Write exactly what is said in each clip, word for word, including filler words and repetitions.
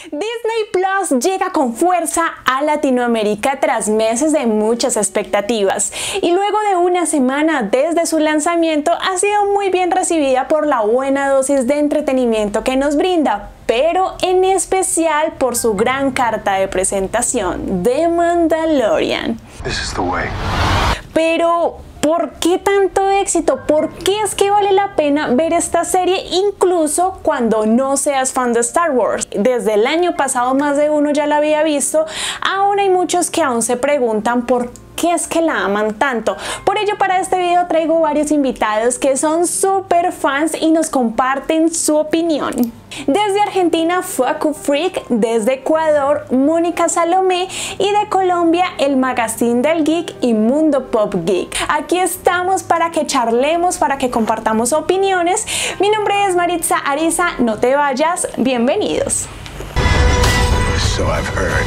Disney Plus llega con fuerza a Latinoamérica tras meses de muchas expectativas y luego de una semana desde su lanzamiento ha sido muy bien recibida por la buena dosis de entretenimiento que nos brinda, pero en especial por su gran carta de presentación, The Mandalorian. This is the way. Pero ¿por qué tanto éxito? ¿Por qué es que vale la pena ver esta serie incluso cuando no seas fan de Star Wars? Desde el año pasado más de uno ya la había visto, aún hay muchos que aún se preguntan por qué es que la aman tanto. Por ello, para este video traigo varios invitados que son súper fans y nos comparten su opinión. Desde Argentina, Facu Freak, desde Ecuador, Mónica Salomé y de Colombia, el Magazine del Geek y Mundo Pop Geek. Aquí estamos para que charlemos, para que compartamos opiniones. Mi nombre es Maritza Ariza, no te vayas, bienvenidos. So I've heard.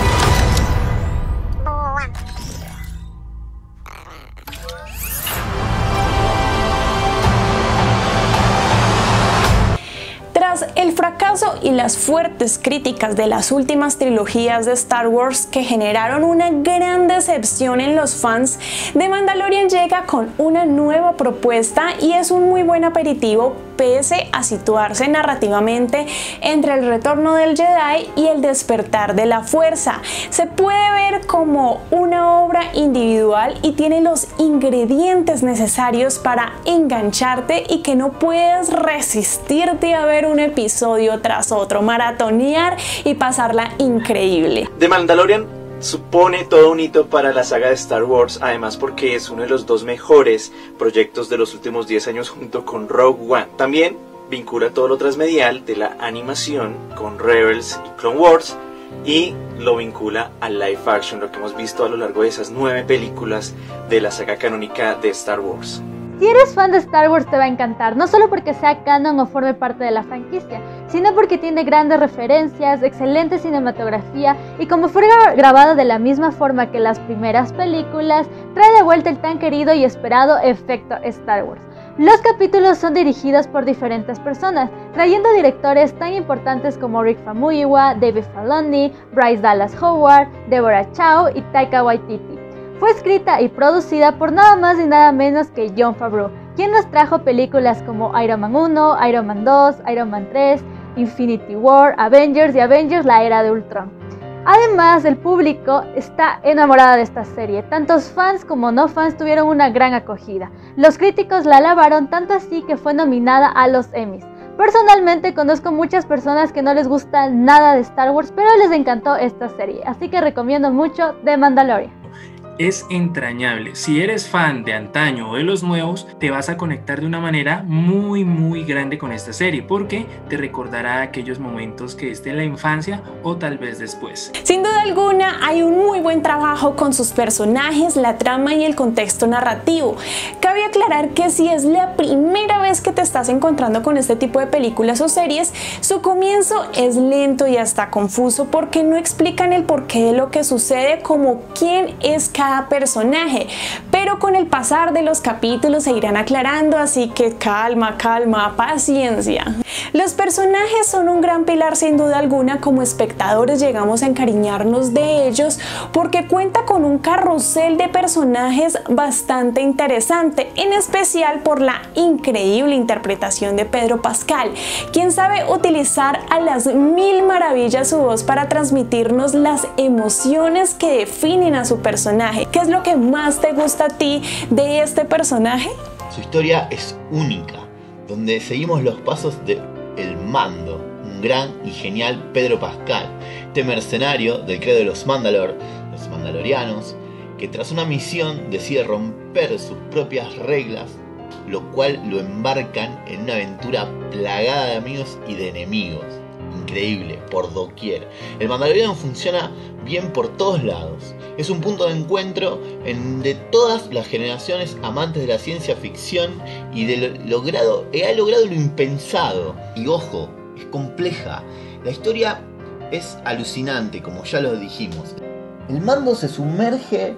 El fracaso y las fuertes críticas de las últimas trilogías de Star Wars que generaron una gran decepción en los fans, The Mandalorian llega con una nueva propuesta y es un muy buen aperitivo pese a situarse narrativamente entre el retorno del Jedi y el despertar de la fuerza. Se puede ver como una obra individual y tiene los ingredientes necesarios para engancharte y que no puedes resistirte a ver un episodio tras otro, maratonear y pasarla increíble. The Mandalorian supone todo un hito para la saga de Star Wars, además porque es uno de los dos mejores proyectos de los últimos diez años junto con Rogue One. También vincula todo lo transmedial de la animación con Rebels y Clone Wars y lo vincula al live action, lo que hemos visto a lo largo de esas nueve películas de la saga canónica de Star Wars. Si eres fan de Star Wars te va a encantar, no solo porque sea canon o forme parte de la franquicia, sino porque tiene grandes referencias, excelente cinematografía y como fue grabado de la misma forma que las primeras películas, trae de vuelta el tan querido y esperado efecto Star Wars. Los capítulos son dirigidos por diferentes personas, trayendo directores tan importantes como Rick Famuyiwa, David Filoni, Bryce Dallas Howard, Deborah Chow y Taika Waititi. Fue escrita y producida por nada más y nada menos que Jon Favreau, quien nos trajo películas como Iron Man uno, Iron Man dos, Iron Man tres, Infinity War, Avengers y Avengers La Era de Ultron. Además, el público está enamorado de esta serie, tantos fans como no fans tuvieron una gran acogida. Los críticos la alabaron tanto así que fue nominada a los Emmys. Personalmente conozco muchas personas que no les gusta nada de Star Wars, pero les encantó esta serie, así que recomiendo mucho The Mandalorian. Es entrañable. Si eres fan de antaño o de los nuevos, te vas a conectar de una manera muy muy grande con esta serie porque te recordará aquellos momentos que esté en la infancia o tal vez después. Sin duda alguna hay un muy buen trabajo con sus personajes, la trama y el contexto narrativo. Cabe aclarar que si es la primera vez que te estás encontrando con este tipo de películas o series, su comienzo es lento y hasta confuso porque no explican el porqué de lo que sucede, como quién es cada personaje, pero con el pasar de los capítulos se irán aclarando, así que calma, calma, paciencia. Los personajes son un gran pilar sin duda alguna, como espectadores llegamos a encariñarnos de ellos porque cuenta con un carrusel de personajes bastante interesante, en especial por la increíble interpretación de Pedro Pascal, quien sabe utilizar a las mil maravillas su voz para transmitirnos las emociones que definen a su personaje. ¿Qué es lo que más te gusta a ti de este personaje? Su historia es única, donde seguimos los pasos de El Mando, un gran y genial Pedro Pascal, este mercenario del credo de los Mandalor, los mandalorianos, que tras una misión decide romper sus propias reglas, lo cual lo embarcan en una aventura plagada de amigos y de enemigos. Increíble, por doquier. El Mandaloriano funciona bien por todos lados. Es un punto de encuentro en, de todas las generaciones amantes de la ciencia ficción y de lo logrado, ha logrado lo impensado. Y ojo, es compleja. La historia es alucinante, como ya lo dijimos. El Mando se sumerge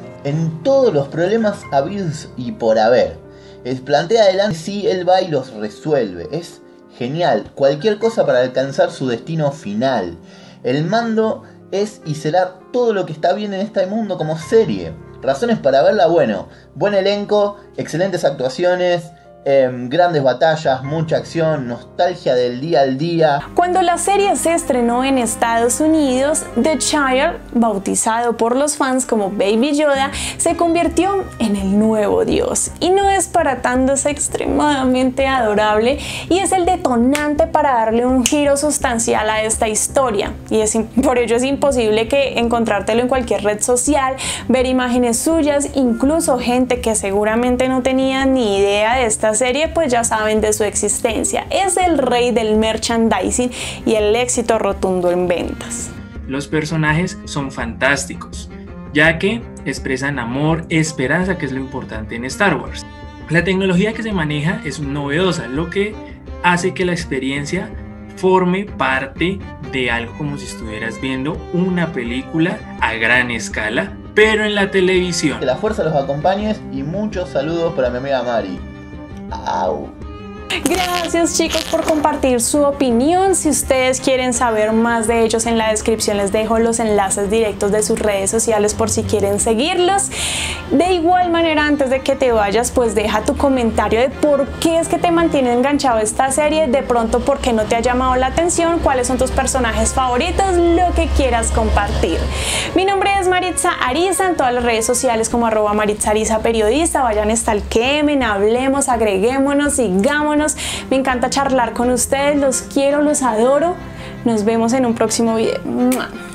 en todos los problemas habidos y por haber. Es plantea adelante si él va y los resuelve. Es genial, cualquier cosa para alcanzar su destino final. El Mando es y será todo lo que está bien en este mundo como serie. Razones para verla, bueno, buen elenco, excelentes actuaciones, Eh, grandes batallas, mucha acción, nostalgia del día al día. Cuando la serie se estrenó en Estados Unidos, The Child, bautizado por los fans como Baby Yoda, se convirtió en el nuevo dios y no desbaratándose extremadamente adorable, y es el detonante para darle un giro sustancial a esta historia, y es, por ello es imposible que encontrártelo en cualquier red social, ver imágenes suyas, incluso gente que seguramente no tenía ni idea de esta serie pues ya saben de su existencia. Es el rey del merchandising y el éxito rotundo en ventas. Los personajes son fantásticos, ya que expresan amor, esperanza, que es lo importante en Star Wars. La tecnología que se maneja es novedosa, lo que hace que la experiencia forme parte de algo como si estuvieras viendo una película a gran escala, pero en la televisión. Que la fuerza los acompañe y muchos saludos para mi amiga Mari. Au. Gracias chicos por compartir su opinión. Si ustedes quieren saber más de ellos, en la descripción les dejo los enlaces directos de sus redes sociales por si quieren seguirlos. De igual manera, antes de que te vayas, pues deja tu comentario de por qué es que te mantiene enganchado esta serie, de pronto por qué no te ha llamado la atención, cuáles son tus personajes favoritos, lo que quieras compartir. Mi nombre es Maritza Ariza, en todas las redes sociales como arroba Maritza Ariza Periodista. Vayan, stalkemen, hablemos, agreguémonos, sigámonos. Me encanta charlar con ustedes, los quiero, los adoro. Nos vemos en un próximo video.